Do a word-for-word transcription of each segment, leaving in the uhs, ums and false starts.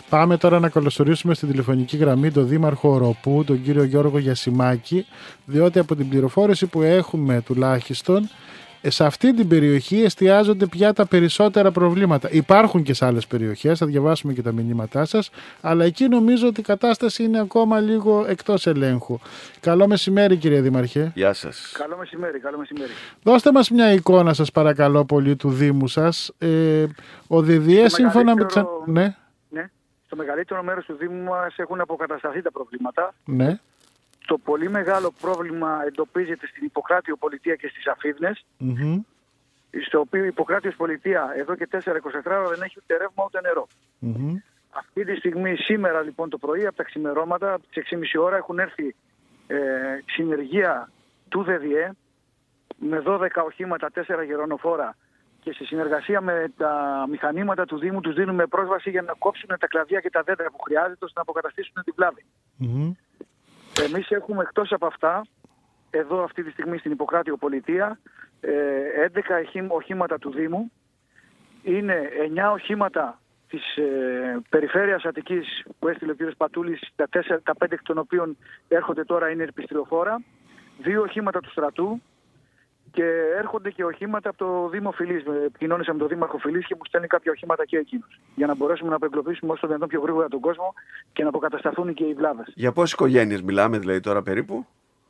Πάμε τώρα να καλωσορίσουμε στην τηλεφωνική γραμμή τον Δήμαρχο Οροπού, τον κύριο Γιώργο Γιασημάκη, διότι από την πληροφόρηση που έχουμε τουλάχιστον, σε αυτή την περιοχή εστιάζονται πια τα περισσότερα προβλήματα. Υπάρχουν και σε άλλες περιοχές, θα διαβάσουμε και τα μηνύματά σας, αλλά εκεί νομίζω ότι η κατάσταση είναι ακόμα λίγο εκτός ελέγχου. Καλό μεσημέρι, κύριε Δήμαρχε. Γεια σας. Καλό μεσημέρι, καλό μεσημέρι. Δώστε μας μια εικόνα σας παρακαλώ πολύ του Δήμου σας. Ε, ο ΔΔΕ σύμφωνα με τις... Ναι. Ναι. Στο μεγαλύτερο μέρος του Δήμου μας έχουν αποκατασταθεί τα προβλήματα. Ναι. Το πολύ μεγάλο πρόβλημα εντοπίζεται στην Ιπποκράτειο Πολιτεία και στις Αφίδνες, Mm-hmm. στο οποίο η Ιπποκράτειος Πολιτεία εδώ και τέσσερα είκοσι τέσσερα ώρα δεν έχει ούτε ρεύμα ούτε νερό. Mm-hmm. Αυτή τη στιγμή, σήμερα λοιπόν το πρωί, από τα ξημερώματα, από τις έξι και μισή ώρα έχουν έρθει ε, συνεργεία του ΔΔΕ με δώδεκα οχήματα, τέσσερα γερονοφόρα, και σε συνεργασία με τα μηχανήματα του Δήμου τους δίνουμε πρόσβαση για να κόψουν τα κλαδιά και τα δέντρα που χρειάζεται ώστε να αποκαταστήσουν την βλάβη. Mm-hmm. Εμείς έχουμε εκτός από αυτά, εδώ αυτή τη στιγμή στην Ιπποκράτειο Πολιτεία, έντεκα οχήματα του Δήμου, είναι εννιά οχήματα της ε, Περιφέρειας Αττικής που έστειλε ο κ. Πατούλης, τα, τέσσερα, τα πέντε εκ των οποίων έρχονται τώρα είναι ερπιστριοφόρα, δύο οχήματα του στρατού και έρχονται και οχήματα από το Δήμο Φυλής. Επικοινώνησα με τον Δήμαρχο Φυλής και μου στέλνει κάποια οχήματα και εκείνος, για να μπορέσουμε να απεγκλωβίσουμε όσο το δυνατόν πιο γρήγορα τον κόσμο και να αποκατασταθούν και οι βλάβες. Για πόσες οικογένειες μιλάμε δηλαδή τώρα περίπου?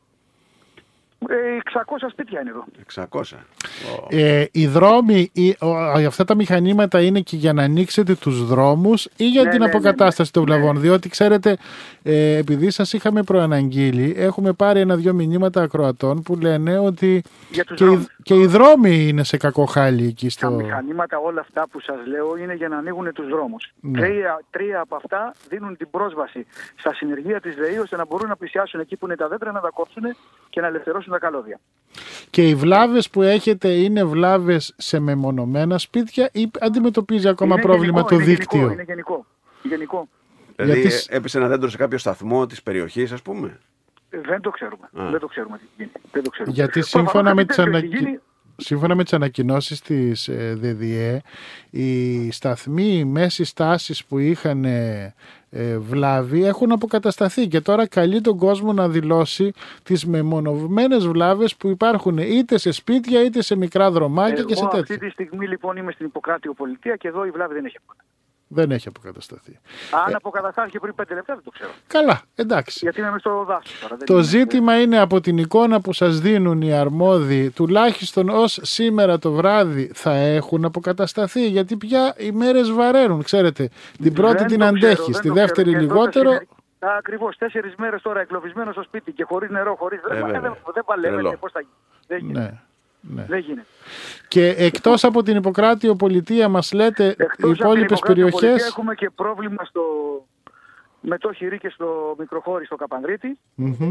Ε, εξακόσια σπίτια είναι εδώ. εξακόσια. Oh. Ε, οι δρόμοι, οι, ο, αυτά τα μηχανήματα είναι και για να ανοίξετε τους δρόμους ή για ναι, την ναι, αποκατάσταση ναι, ναι. των βλαβών? Ναι. Διότι ξέρετε, ε, επειδή σας είχαμε προαναγγείλει, έχουμε πάρει ένα-δυο μηνύματα ακροατών που λένε ότι και οι, και οι δρόμοι είναι σε κακό χάλι εκεί στο... Τα μηχανήματα όλα αυτά που σας λέω είναι για να ανοίγουν τους δρόμους. Ναι. Τρία, τρία από αυτά δίνουν την πρόσβαση στα συνεργεία της ΔΕΗ ώστε να μπορούν να πλησιάσουν εκεί που είναι τα δέντρα, να τα κόψουν και να ελευθερώσουν τα καλώδια. Και οι βλάβες που έχετε είναι βλάβες σε μεμονωμένα σπίτια ή αντιμετωπίζει ακόμα είναι πρόβλημα γενικό, το είναι δίκτυο? Γενικό, είναι γενικό. γενικό. Δηλαδή Γιατί... έπεσε ένα δέντρο σε κάποιο σταθμό της περιοχής, ας πούμε? Δεν το ξέρουμε. Δεν το ξέρουμε τι γίνει. Δεν το ξέρουμε. Γιατί σύμφωνα με τις ανακοινώσεις... Σύμφωνα με τις ανακοινώσεις της ε, ΔΔΕ, οι σταθμοί μέσης τάσης που είχαν ε, ε, βλάβη έχουν αποκατασταθεί και τώρα καλεί τον κόσμο να δηλώσει τις μεμονωμένες βλάβες που υπάρχουν είτε σε σπίτια είτε σε μικρά δρομάκια. Εγώ και σε τέτοια. Αυτή τη στιγμή λοιπόν είμαι στην Ιπποκράτειο Πολιτεία και εδώ η βλάβη δεν έχει αποκατασταθεί. Δεν έχει αποκατασταθεί. Αν ε... αποκαταστάθηκε πριν πέντε λεπτά δεν το ξέρω. Καλά, εντάξει. Γιατί είμαι στο δάσος τώρα. Το ζήτημα είναι... είναι από την εικόνα που σας δίνουν οι αρμόδιοι, τουλάχιστον ως σήμερα το βράδυ θα έχουν αποκατασταθεί. Γιατί πια οι μέρες βαραίνουν, ξέρετε. Την πρώτη δεν την αντέχεις, τη δεύτερη λιγότερο. Ακριβώς, τέσσερις μέρες τώρα εγκλωβισμένο στο σπίτι και χωρίς νερό, χωρίς ρεύμα. Δεν, δεν παλεύεται, πώς θα γίνει. Δεν γίνεται. Ναι. Ναι. Δεν γίνεται. Και εκτός από την Ιπποκράτειο Πολιτεία μας λέτε εκτός οι υπόλοιπες περιοχές? Έχουμε και πρόβλημα στο... με το Χειρί και στο Μικροχώρι στο Καπανδρίτη. Mm-hmm.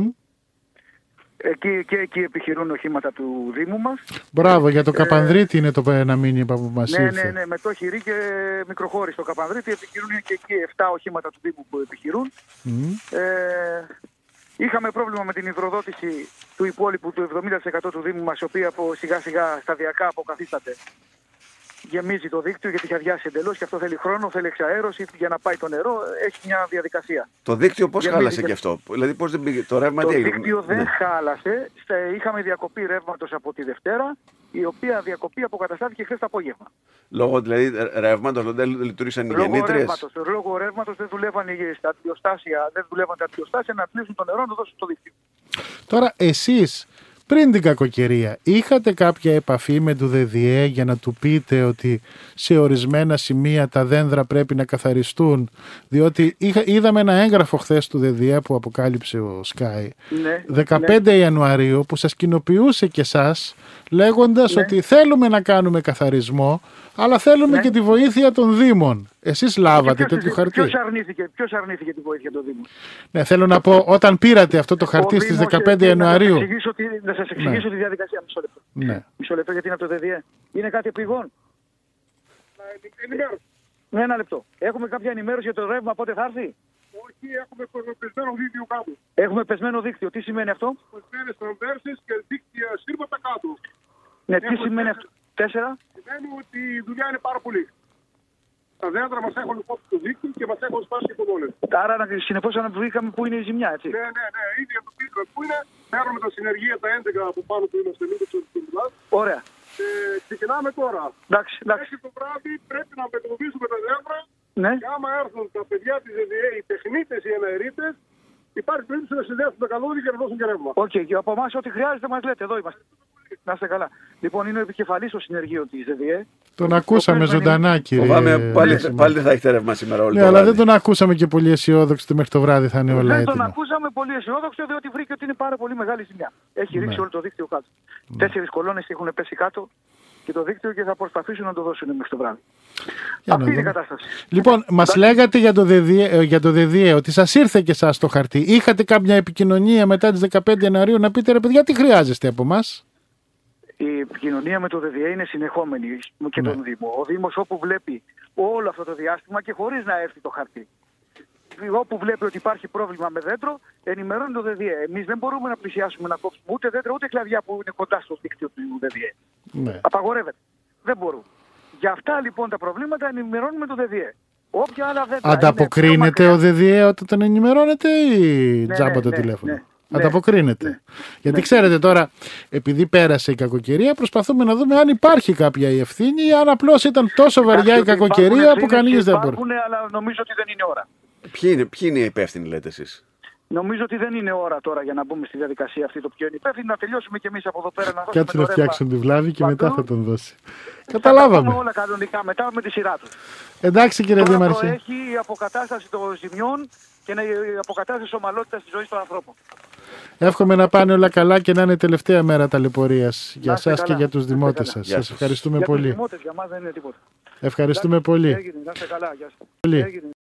Εκεί, και εκεί επιχειρούν οχήματα του Δήμου μας. Μπράβο, για το Καπανδρίτη ε... είναι το ένα μήνυμα που μας ναι, ήρθε. Ναι, ναι, με το Χειρί και Μικροχώρι στο Καπανδρίτη επιχειρούν και εκεί επτά οχήματα του Δήμου που επιχειρούν. Mm. Ε... Είχαμε πρόβλημα με την υδροδότηση του υπόλοιπου του εβδομήντα τοις εκατό του Δήμου μας, η οποία από σιγά σιγά σταδιακά αποκαθίσταται. Γεμίζει το δίκτυο γιατί είχε αδειάσει εντελώς και αυτό θέλει χρόνο, θέλει εξαέρωση για να πάει το νερό. Έχει μια διαδικασία. Το δίκτυο πώς χάλασε και... και αυτό? Δηλαδή πώς δεν πήγε το ρεύμα? Το τι δίκτυο δεν ναι. χάλασε. Είχαμε διακοπή ρεύματος από τη Δευτέρα, η οποία διακοπή αποκαταστάθηκε χθες το απόγευμα. Λόγω δηλαδή ρεύματος δεν λειτουργήσαν οι γεννήτριες? Λόγω ρεύματος δεν δουλεύαν στα αντιοστάσια, δεν δουλεύαν τα αντιοστάσια να κλείσουν το νερό να το δώσουν στο δίκτυο. Τώρα εσείς πριν την κακοκαιρία είχατε κάποια επαφή με το ΔΔΕ για να του πείτε ότι σε ορισμένα σημεία τα δένδρα πρέπει να καθαριστούν? Διότι είχα, είδαμε ένα έγγραφο χθες του ΔΔΕ που αποκάλυψε ο Sky, ναι, δεκαπέντε ναι. Ιανουαρίου, που σας κοινοποιούσε και εσάς λέγοντας ναι. ότι θέλουμε να κάνουμε καθαρισμό, αλλά θέλουμε ναι. και τη βοήθεια των Δήμων. Εσείς λάβατε ποιος, τέτοιο χαρτί? Ποιος αρνήθηκε, ποιος αρνήθηκε τη βοήθεια των Δήμων? Ναι, θέλω να πω, όταν πήρατε αυτό το χαρτί στις δεκαπέντε Ιανουαρίου. Να σας εξηγήσω τη διαδικασία. Μισό λεπτό. Ναι. Μισό λεπτό, γιατί είναι από το ΔΔΕ. Είναι κάτι επιγόν? Ναι, ένα λεπτό. Έχουμε κάποια ενημέρωση για το ρεύμα πότε θα έρθει? Όχι, έχουμε πεσμένο δίκτυο κάτω. Έχουμε πεσμένο δίκτυο. Τι σημαίνει αυτό? Πεσμένες τρομβέρσες και δίκτυα σύρματα κάτω. Ναι, τι σημαίνει αυτό? Τέσσερα. Σημαίνει ότι η δουλειά είναι πάρα πολύ. Τα δέντρα μας έχουν κόψει το δίκτυο και μας έχουν σπάσει και κοντόλες. Άρα συνεπώς αναβρήκαμε που είναι η ζημιά, έτσι. Ναι, ναι, ναι. Ήδη από το πίσω που είναι, παίρνουμε τα συνεργεία τα έντεκα από πάνω που είμαστε λίγο στο Τουρκουλάς. Ωραία. Και ξεκινάμε τώρα. Εντάξει, εντάξει. Μέχρι το βράδυ πρέπει να μετροβήσουμε τα δέντρα. Ναι. Και άμα έρθουν τα παιδιά της ΔΔΕ, οι τεχνίτες, οι εναερίτες, υπάρχει περίπτωση να συνδέσουν τα καλώδια και να δώσουν και ρεύμα. Οκ, okay, και από εμάς ό,τι χρειάζεται μας λέτε, εδώ είμαστε. Να είστε καλά. Λοιπόν, είναι ο επικεφαλής στο συνεργείο της ΔΔΕ. Τον ακούσαμε ζωντανά, κύριε. Φοβάμαι πάλι, πάλι δεν θα έχετε ρεύμα σήμερα όλο ναι, το αλλά βράδυ. δεν τον ακούσαμε και πολύ αισιόδοξο ότι μέχρι το βράδυ θα είναι όλα Δεν έτοιμα. τον ακούσαμε πολύ αισιόδοξο, διότι βρήκε ότι είναι πάρα πολύ μεγάλη ζημιά. Έχει ρίξει Ναι. όλο το δίκτυο κάτω. Ναι. Τέσσερις κολόνες έχουν πέσει κάτω και το δίκτυο και θα προσπαθήσουν να το δώσουν μέχρι το βράδυ. Για να Αυτή είναι η δούμε. κατάσταση. Λοιπόν, μας λέγατε για το ΔΔΕ, για το ΔΔΕ ότι σας ήρθε και εσάς το χαρτί. Είχατε κάποια επικοινωνία μετά τις δεκαπέντε Ιανουαρίου να πείτε ρε παιδιά τι χρειάζεστε από εμάς? Η επικοινωνία με το ΔΔΕ είναι συνεχόμενη και Ναι. τον Δήμο. Ο Δήμος όπου βλέπει όλο αυτό το διάστημα και χωρίς να έρθει το χαρτί, όπου βλέπει ότι υπάρχει πρόβλημα με δέντρο, ενημερώνει το ΔΔΕ. Εμείς δεν μπορούμε να πλησιάσουμε να κόψουμε ούτε δέντρα ούτε κλαδιά που είναι κοντά στο δίκτυο του ΔΔΕ. Ναι. Απαγορεύεται. Δεν μπορούμε. Για αυτά λοιπόν τα προβλήματα ενημερώνουμε το ΔΔΕ. Όποια άλλα δέντρα. Ανταποκρίνεται είναι ο ΔΔΕ όταν τον ενημερώνετε ή Ναι, τζάμπα ναι, το ναι, τηλέφωνο? ναι, ναι, Ανταποκρίνεται. ναι. Γιατί Ναι. ξέρετε τώρα, επειδή πέρασε η κακοκαιρία, προσπαθούμε να δούμε αν υπάρχει κάποια η ευθύνη ή αν απλώς ήταν τόσο βαριά η κακοκαιρία που κανείς δεν μπορεί. Υπάρχουν, αλλά νομίζω ότι δεν είναι ώρα. Ποιοι είναι, ποιοι είναι οι υπεύθυνοι, λέτε εσείς? Νομίζω ότι δεν είναι ώρα τώρα για να μπούμε στη διαδικασία αυτή το ποιο είναι υπεύθυνο. Να τελειώσουμε κι εμείς από εδώ πέρα να δώσουμε Κάτσε το να ρεύμα. φτιάξουν τη βλάβη και παντού. μετά θα τον δώσει. Θα τα Καταλάβαμε. πούμε όλα κανονικά μετά με τη σειρά του. Εντάξει κύριε Τώρα Δήμαρχε. προέχει η αποκατάσταση των ζημιών και η αποκατάσταση ομαλότητας της ζωής των ανθρώπων. Εύχομαι να πάνε όλα καλά και να είναι τελευταία μέρα ταλαιπωρίας για Να είστε σας και καλά. για τους Να είστε δημότες καλά. σας. Γεια Σας σας. ευχαριστούμε Για τους πολύ. δημότες, για μας δεν είναι τίποτα. Ευχαριστούμε πολύ. Έγινε, να είστε καλά. Γεια σας. Πολύ. Έγινε.